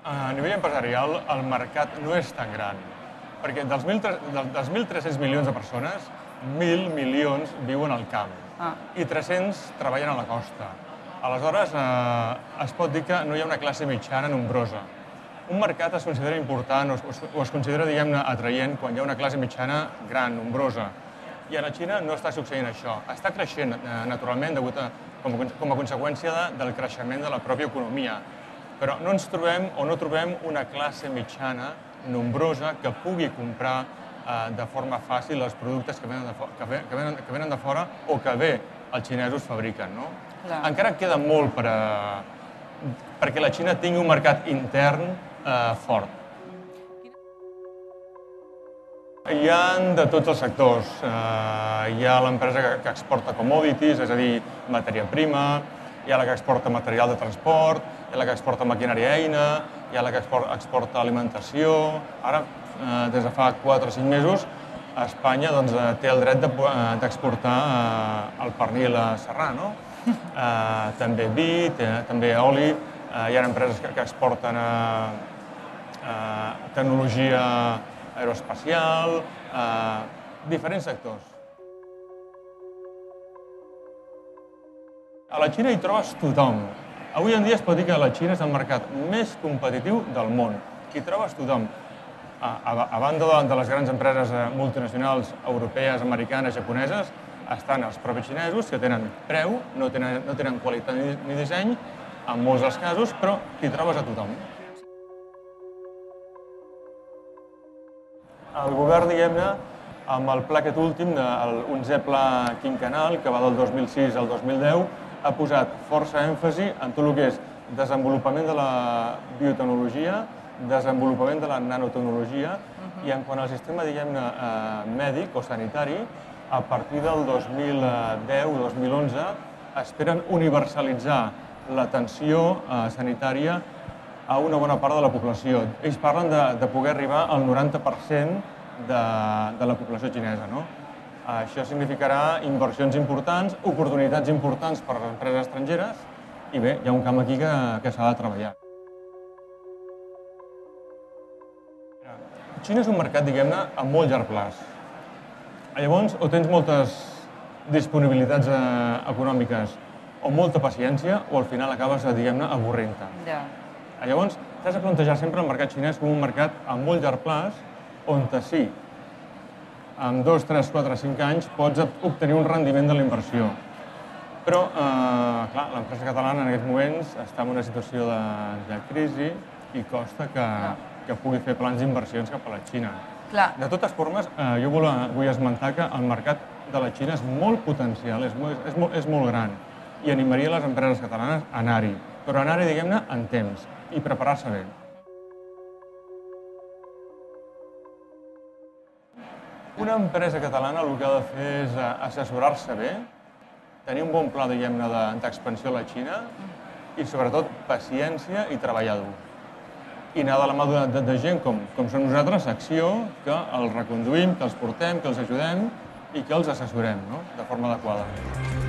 A nivell empresarial, el mercat no és tan gran, perquè dels 1.300 milions de persones, 1.000 milions viuen al camp i 300 treballen a la costa. Aleshores, es pot dir que no hi ha una classe mitjana nombrosa. Un mercat es considera important o es considera, diguem-ne, atraient quan hi ha una classe mitjana gran, nombrosa. I a la Xina no està succeint això. Està creixent, naturalment, com a conseqüència del creixement de la pròpia economia. Però no ens trobem o no trobem una classe mitjana nombrosa que pugui comprar de forma fàcil els productes que venen de fora o que bé els xinesos fabriquen. Encara queda molt perquè la Xina tingui un mercat intern fort. Hi ha de tots els sectors. Hi ha l'empresa que exporta commodities, és a dir, matèria prima, hi ha la que exporta material de transport, hi ha la que exporta maquinària eina, hi ha la que exporta alimentació. Ara, des de fa 4 o 5 mesos, Espanya té el dret d'exportar el pernil serrà, també vi, també oli. Hi ha empreses que exporten tecnologia aeroespacial, diferents sectors. A la Xina hi trobes tothom. Avui en dia es pot dir que la Xina és el mercat més competitiu del món. Hi trobes tothom. A banda de les grans empreses multinacionals europees, americanes, japoneses, estan els propis xinesos que tenen preu, no tenen qualitat ni disseny, en molts dels casos, però hi trobes a tothom. El govern, diguem-ne, amb el pla aquest últim, el 11è pla quinquennal, que va del 2006 al 2010, ha posat força èmfasi en tot el que és desenvolupament de la biotecnologia, desenvolupament de la nanotecnologia i en quant al sistema, diguem-ne, mèdic o sanitari, a partir del 2010-2011 esperen universalitzar l'atenció sanitària a una bona part de la població. Ells parlen de poder arribar al 90% de la població xinesa. Això significarà inversions importants, oportunitats importants per a les empreses estrangeres i bé, hi ha un camp aquí que s'ha de treballar. Xina és un mercat, diguem-ne, a molt llarg plaç. Llavors, o tens moltes disponibilitats econòmiques o molta paciència, o al final acabes, diguem-ne, avorrint-te. Llavors, t'has de plantejar sempre el mercat xinès com un mercat a molt llarg plaç, on sí, en 2, 3, 4, 5 anys pots obtenir un rendiment de la inversió. Però, clar, l'empresa catalana en aquests moments està en una situació de crisi i costa que pugui fer plans d'inversions cap a la Xina. De totes formes, jo vull esmentar que el mercat de la Xina és molt potencial, és molt gran, i animaria les empreses catalanes a anar-hi, però anar-hi, diguem-ne, en temps i preparar-se bé. Una empresa catalana el que ha de fer és assessorar-se bé, tenir un bon pla, diguem-ne, d'expansió a la Xina i, sobretot, paciència i treballar dur. I anar de la mà de gent com som nosaltres, Acció, que els reconduïm, que els portem, que els ajudem i que els assessorem de forma adequada.